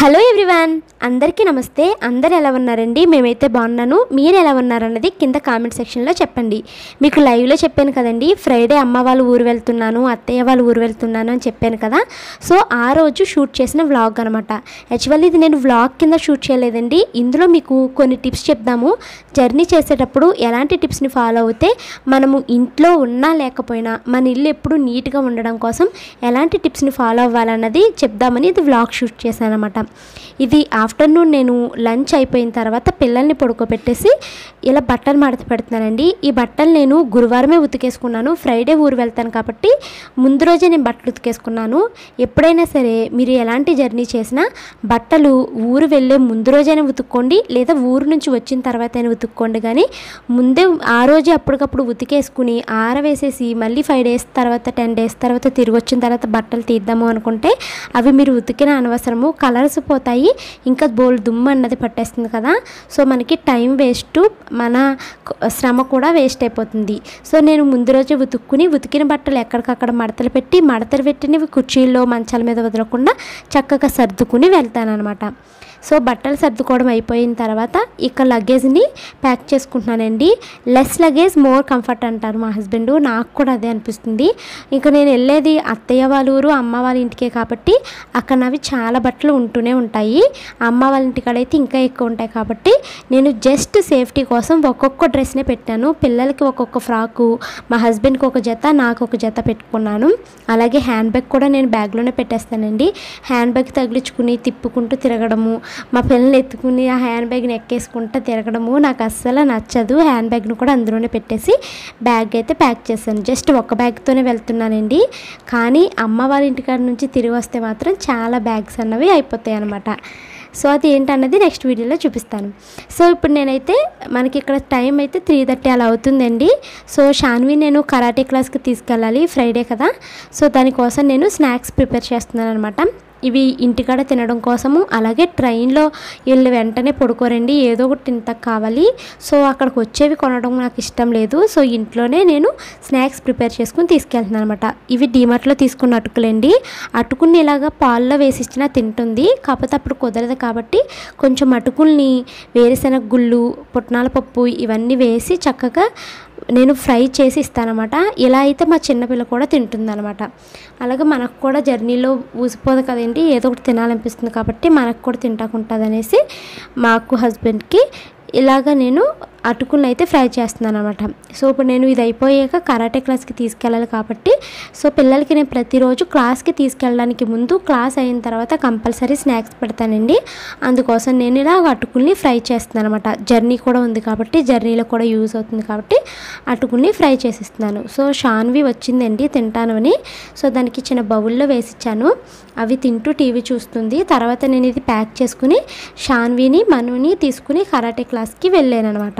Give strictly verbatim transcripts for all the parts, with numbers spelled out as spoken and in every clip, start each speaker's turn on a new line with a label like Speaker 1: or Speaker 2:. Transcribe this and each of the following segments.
Speaker 1: Hello everyone, అందరికీ నమస్తే. అందరు ఎలా ఉన్నారండి? మేమైతే బాగున్నాను. మీరు ఎలా ఉన్నారన్నది కింద కామెంట్ సెక్షన్లో చెప్పండి. మీకు లైవ్లో చెప్పాను కదండి, ఫ్రైడే అమ్మ వాళ్ళు ఊరు వెళ్తున్నాను, అత్తయ్య వాళ్ళు ఊరు వెళ్తున్నాను అని చెప్పాను కదా. సో ఆ రోజు షూట్ చేసిన వ్లాగ్ అనమాట. యాక్చువల్లీ ఇది నేను వ్లాగ్ కింద షూట్ చేయలేదండి. ఇందులో మీకు కొన్ని టిప్స్ చెప్దాము. జర్నీ చేసేటప్పుడు ఎలాంటి టిప్స్ని ఫాలో అవుతే మనము ఇంట్లో ఉన్నా లేకపోయినా మన ఇల్లు ఎప్పుడు నీట్గా ఉండడం కోసం ఎలాంటి టిప్స్ని ఫాలో అవ్వాలన్నది చెప్దామని ఇది వ్లాగ్ షూట్ చేశాను అనమాట. ఇది ఆఫ్టర్నూన్ నేను లంచ్ అయిపోయిన తర్వాత పిల్లల్ని పడుకోబెట్టేసి ఇలా బట్టలు మడత పెడుతున్నానండి. ఈ బట్టలు నేను గురువారమే ఉతికేసుకున్నాను. ఫ్రైడే ఊరు వెళ్తాను కాబట్టి ముందు రోజే నేను బట్టలు ఉతికేసుకున్నాను. ఎప్పుడైనా సరే మీరు ఎలాంటి జర్నీ చేసినా బట్టలు ఊరు వెళ్ళే ముందు రోజైనా ఉతుక్కోండి, లేదా ఊరు నుంచి వచ్చిన తర్వాత అయినా ఉతుక్కోండి. కానీ ముందే ఆ రోజే అప్పటికప్పుడు ఉతికేసుకుని ఆరవేసేసి మళ్ళీ ఫైవ్ డేస్ తర్వాత టెన్ డేస్ తర్వాత తిరిగి వచ్చిన తర్వాత బట్టలు తీద్దాము అనుకుంటే అవి మీరు ఉతికిన అనవసరము, కలర్స్ పోతాయి, ఇంకా బోల్ దుమ్ము అన్నది పట్టేస్తుంది కదా. సో మనకి టైం వేస్ట్, మన శ్రమ కూడా వేస్ట్ అయిపోతుంది. సో నేను ముందు రోజే ఉతుక్కుని ఉతికిన బట్టలు ఎక్కడికక్కడ మడతలు పెట్టి మడతలు పెట్టినవి కుర్చీల్లో మంచాల మీద వదలకుండా చక్కగా సర్దుకుని వెళ్తాను అనమాట. సో బట్టలు సర్దుకోవడం అయిపోయిన తర్వాత ఇక లగేజ్ని ప్యాక్ చేసుకుంటున్నానండి. లెస్ లగేజ్ మోర్ కంఫర్ట్ అంటారు మా హస్బెండ్. నాకు కూడా అదే అనిపిస్తుంది. ఇంకా నేను వెళ్ళేది అత్తయ్య వాళ్ళ ఊరు, అమ్మ వాళ్ళ ఇంటికే కాబట్టి అక్కడ నావి చాలా బట్టలు ఉంటూనే ఉంటాయి. అమ్మ వాళ్ళ ఇంటికాడైతే ఇంకా ఎక్కువ ఉంటాయి కాబట్టి నేను జస్ట్ సేఫ్టీ కోసం ఒక్కొక్క డ్రెస్నే పెట్టాను. పిల్లలకి ఒక్కొక్క ఫ్రాకు, మా హస్బెండ్కి ఒక జత, నాకు ఒక జత పెట్టుకున్నాను. అలాగే హ్యాండ్ బ్యాగ్ కూడా నేను బ్యాగ్లోనే పెట్టేస్తానండి. హ్యాండ్ బ్యాగ్ తగిలించుకుని తిప్పుకుంటూ తిరగడము, మా పిల్లల్ని ఎత్తుకుని ఆ హ్యాండ్ బ్యాగ్ని ఎక్కేసుకుంటూ తిరగడము నాకు అస్సలు నచ్చదు. హ్యాండ్ బ్యాగ్ని కూడా అందులోనే పెట్టేసి బ్యాగ్ అయితే ప్యాక్ చేశాను. జస్ట్ ఒక బ్యాగ్తోనే వెళ్తున్నానండి. కానీ అమ్మ వాళ్ళ ఇంటికాడ నుంచి తిరిగి వస్తే మాత్రం చాలా బ్యాగ్స్ అన్నవి అయిపోతాయి అన్నమాట. సో అది ఏంటన్నది నెక్స్ట్ వీడియోలో చూపిస్తాను. సో ఇప్పుడు నేనైతే మనకి ఇక్కడ టైం అయితే త్రీ థర్టీ అలా అవుతుందండి. సో షాన్వి నేను కరాటే క్లాస్కి తీసుకెళ్ళాలి, ఫ్రైడే కదా. సో దానికోసం నేను స్నాక్స్ ప్రిపేర్ చేస్తున్నాను అనమాట. ఇవి ఇంటికాడ తినడం కోసము. అలాగే ట్రైన్లో వీళ్ళు వెంటనే పడుకోరండి, ఏదో ఒకటి తింటా కావాలి. సో అక్కడికి వచ్చేవి కొనడం నాకు ఇష్టం లేదు. సో ఇంట్లోనే నేను స్నాక్స్ ప్రిపేర్ చేసుకుని తీసుకెళ్తున్నాను అనమాట. ఇవి డీమార్ట్లో తీసుకున్న అటుకులండి. అటుకుల్ని ఇలాగా పాల్లో వేసి ఇచ్చినా తింటుంది, కాకపోతే అప్పుడు కుదరదు కాబట్టి కొంచెం అటుకుల్ని వేరుశెనగ గుళ్ళు, పుట్నాల పప్పు ఇవన్నీ వేసి చక్కగా నేను ఫ్రై చేసి ఇస్తానమాట. ఇలా అయితే మా చిన్నపిల్ల కూడా తింటుందన్నమాట. అలాగే మనకు కూడా జర్నీలో ఊసిపోదు కదండి, ఏదో ఒకటి తినాలనిపిస్తుంది కాబట్టి మనకు కూడా తింటాకుంటుంది అనేసి మాకు హస్బెండ్కి ఇలాగ నేను అటుకులను అయితే ఫ్రై చేస్తున్నాను అనమాట. సో ఇప్పుడు నేను ఇది అయిపోయాక కరాటే క్లాస్కి తీసుకెళ్ళాలి కాబట్టి సో పిల్లలకి నేను ప్రతిరోజు క్లాస్కి తీసుకెళ్ళడానికి ముందు క్లాస్ అయిన తర్వాత కంపల్సరీ స్నాక్స్ పెడతానండి. అందుకోసం నేను ఇలా అటుకుల్ని ఫ్రై చేస్తున్నాను అనమాట. జర్నీ కూడా ఉంది కాబట్టి జర్నీలో కూడా యూజ్ అవుతుంది కాబట్టి అటుకుల్ని ఫ్రై చేసిస్తున్నాను. సో షాన్వి వచ్చిందండి తింటాను అని, సో దానికి చిన్న బౌల్లో వేసిచ్చాను. అవి తింటూ టీవీ చూస్తుంది. తర్వాత నేను ఇది ప్యాక్ చేసుకుని షాన్విని మనుని తీసుకుని కరాటే క్లాస్కి వెళ్ళాను అనమాట.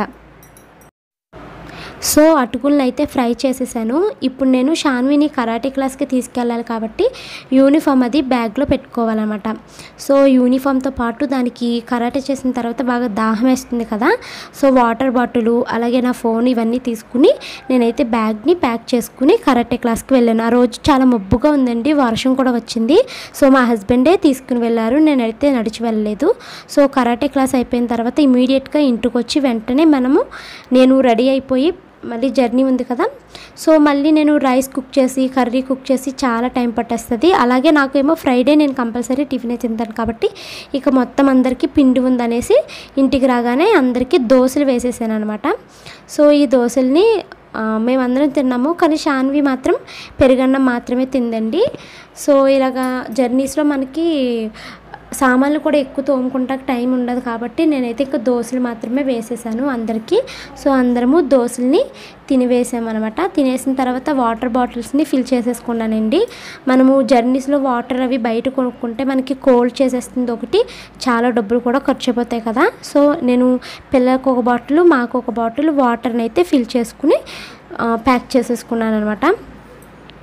Speaker 1: సో అటుకులను అయితే ఫ్రై చేసేసాను. ఇప్పుడు నేను షాన్విని కరాటే క్లాస్కి తీసుకెళ్ళాలి కాబట్టి యూనిఫామ్ అది బ్యాగ్లో పెట్టుకోవాలన్నమాట. సో యూనిఫామ్తో పాటు దానికి కరాటే చేసిన తర్వాత బాగా దాహం వేస్తుంది కదా. సో వాటర్ బాటిల్ అలాగే నా ఫోన్ ఇవన్నీ తీసుకుని నేనైతే బ్యాగ్ని ప్యాక్ చేసుకుని కరాటే క్లాస్కి వెళ్ళాను. ఆ రోజు చాలా మబ్బుగా ఉందండి, వర్షం కూడా వచ్చింది. సో మా హస్బెండే తీసుకుని వెళ్ళారు, నేనైతే నడిచి వెళ్ళలేదు. సో కరాటే క్లాస్ అయిపోయిన తర్వాత ఇమీడియట్గా ఇంటికి వచ్చి వెంటనే మనము నేను రెడీ అయిపోయి మళ్ళీ జర్నీ ఉంది కదా. సో మళ్ళీ నేను రైస్ కుక్ చేసి కర్రీ కుక్ చేసి చాలా టైం పట్టేస్తుంది. అలాగే నాకేమో ఫ్రైడే నేను కంపల్సరీ టిఫినే తింటాను కాబట్టి ఇక మొత్తం అందరికీ పిండి ఉందనేసి ఇంటికి రాగానే అందరికీ దోశలు వేసేసాను అనమాట. సో ఈ దోశల్ని మేమందరం తిన్నాము, కానీ షాన్వి మాత్రం పెరుగన్నం మాత్రమే తిందండి. సో ఇలాగా జర్నీస్లో మనకి సామాన్లు కూడా ఎక్కువ తోముకుంటాక టైం ఉండదు కాబట్టి నేనైతే ఇంకా దోశలు మాత్రమే వేసేసాను అందరికీ. సో అందరము దోశల్ని తినివేసామన్నమాట. తినేసిన తర్వాత వాటర్ బాటిల్స్ని ఫిల్ చేసేసుకున్నానండి. మనము జర్నీస్లో వాటర్ అవి బయట కొనుక్కుంటే మనకి కోల్డ్ చేసేస్తుంది ఒకటి, చాలా డబ్బులు కూడా ఖర్చు అయిపోతాయి కదా. సో నేను పిల్లలకు ఒక బాటిల్ మాకు ఒక బాటిల్ వాటర్ని అయితే ఫిల్ చేసుకుని ప్యాక్ చేసేసుకున్నాను అనమాట.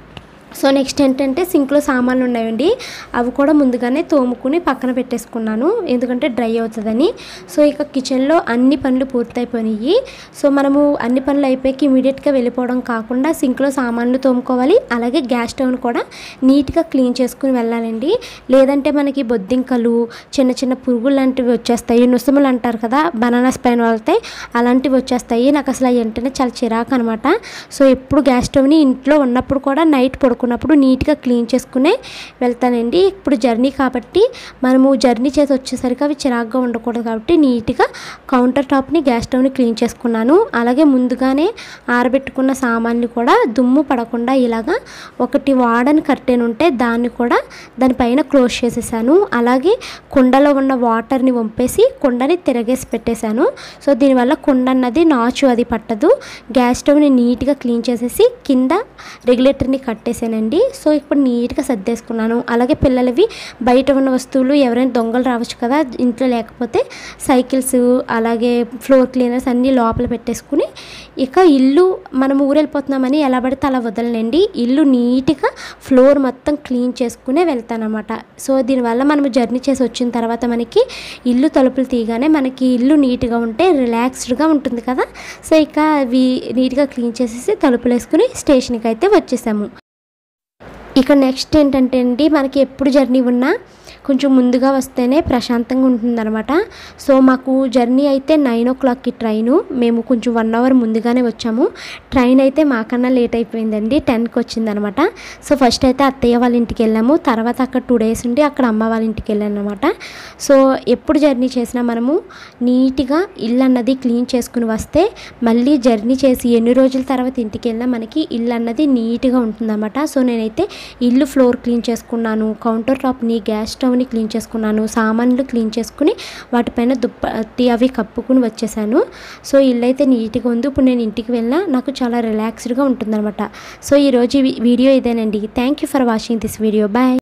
Speaker 1: సో నెక్స్ట్ ఏంటంటే సింక్లో సామాన్లు ఉన్నాయండి, అవి కూడా ముందుగానే తోముకుని పక్కన పెట్టేసుకున్నాను, ఎందుకంటే డ్రై అవుతుందని. సో ఇక కిచెన్లో అన్ని పనులు పూర్తయిపోయినాయి. సో మనము అన్ని పనులు అయిపోయి ఇమీడియట్గా వెళ్ళిపోవడం కాకుండా సింక్లో సామాన్లు తోముకోవాలి, అలాగే గ్యాస్ స్టవ్ను కూడా నీట్గా క్లీన్ చేసుకుని వెళ్ళాలండి. లేదంటే మనకి బొద్దింకలు, చిన్న చిన్న పురుగులు లాంటివి వచ్చేస్తాయి, నుసుములు అంటారు కదా, బనానా స్పైన్ వెళ్తాయి, అలాంటివి వచ్చేస్తాయి. నాకు అసలు వెంటనే చాలా చిరాకు అనమాట. సో ఎప్పుడు గ్యాస్ స్టవ్ని ఇంట్లో ఉన్నప్పుడు కూడా నైట్ పడుకున్నప్పుడు నీట్గా క్లీన్ చేసుకునే వెళ్తానండి. ఇప్పుడు జర్నీ కాబట్టి మనము జర్నీ చేసి వచ్చేసరికి అవి చిరాగ్గా ఉండకూడదు కాబట్టి నీట్గా కౌంటర్ టాప్ని గ్యాస్ స్టవ్ని క్లీన్ చేసుకున్నాను. అలాగే ముందుగానే ఆరబెట్టుకున్న సామాన్లు కూడా దుమ్ము పడకుండా ఇలాగా ఒకటి వాడని కర్టెన్ ఉంటే దాన్ని కూడా దానిపైన క్లోజ్ చేసేసాను. అలాగే కుండలో ఉన్న వాటర్ని వంపేసి కుండని తిరగేసి పెట్టేశాను. సో దీనివల్ల కుండ అన్నది నాచు అది పట్టదు. గ్యాస్ స్టవ్ని నీట్గా క్లీన్ చేసేసి కింద రెగ్యులేటర్ని కట్టేసానండి. సో ఇప్పుడు నీట్గా సర్దేసుకున్నాను. అలాగే పిల్లలవి బయట ఉన్న వస్తువులు ఎవరైనా దొంగలు రావచ్చు కదా ఇంట్లో లేకపోతే, సైకిల్స్ అలాగే ఫ్లోర్ క్లీనర్స్ అన్నీ లోపల పెట్టేసుకుని ఇక ఇల్లు మనం ఊరెళ్ళిపోతున్నామని ఎలా పడితే అలా వదలనండి, ఇల్లు నీట్గా ఫ్లోర్ మొత్తం క్లీన్ చేసుకునే వెళ్తానమాట. సో దీనివల్ల మనం జర్నీ చేసి వచ్చిన తర్వాత మనకి ఇల్లు తలుపులు తీయగానే మనకి ఇల్లు నీట్గా ఉంటే రిలాక్స్డ్గా ఉంటుంది కదా. సో ఇక అవి నీట్గా క్లీన్ చేసేసి తలుపులు వేసుకుని స్టేషన్కి అయితే వచ్చేసాము. ఇక నెక్స్ట్ ఏంటంటే అండి, మనకి ఎప్పుడు జర్నీ ఉన్నా కొంచెం ముందుగా వస్తేనే ప్రశాంతంగా ఉంటుందన్నమాట. సో మాకు జర్నీ అయితే నైన్ ఓ క్లాక్కి ట్రైను, మేము కొంచెం వన్ అవర్ ముందుగానే వచ్చాము. ట్రైన్ అయితే మాకన్నా లేట్ అయిపోయిందండి, టెన్కి వచ్చిందనమాట. సో ఫస్ట్ అయితే అత్తయ్య వాళ్ళ ఇంటికి వెళ్ళాము, తర్వాత అక్కడ టూ డేస్ ఉండి అక్కడ అమ్మ వాళ్ళ ఇంటికి వెళ్ళాను అనమాట. సో ఎప్పుడు జర్నీ చేసినా మనము నీట్గా ఇల్లు అన్నది క్లీన్ చేసుకుని వస్తే మళ్ళీ జర్నీ చేసి ఎన్ని రోజుల తర్వాత ఇంటికి వెళ్ళినా మనకి ఇల్లు అన్నది నీట్గా ఉంటుందన్నమాట. సో నేనైతే ఇల్లు ఫ్లోర్ క్లీన్ చేసుకున్నాను, కౌంటర్ టాప్ని గ్యాస్ స్టవ్ని క్లీన్ చేసుకున్నాను, సామాన్లు క్లీన్ చేసుకుని వాటిపైన దుప్పటి అవి కప్పుకుని వచ్చేసాను. సో ఇల్లు అయితే నీట్గా ఉంది. ఇప్పుడు నేను ఇంటికి వెళ్ళినా నాకు చాలా రిలాక్స్డ్గా ఉంటుందన్నమాట. సో ఈరోజు వీడియో ఇదేనండి. Thank you for watching this video. Bye.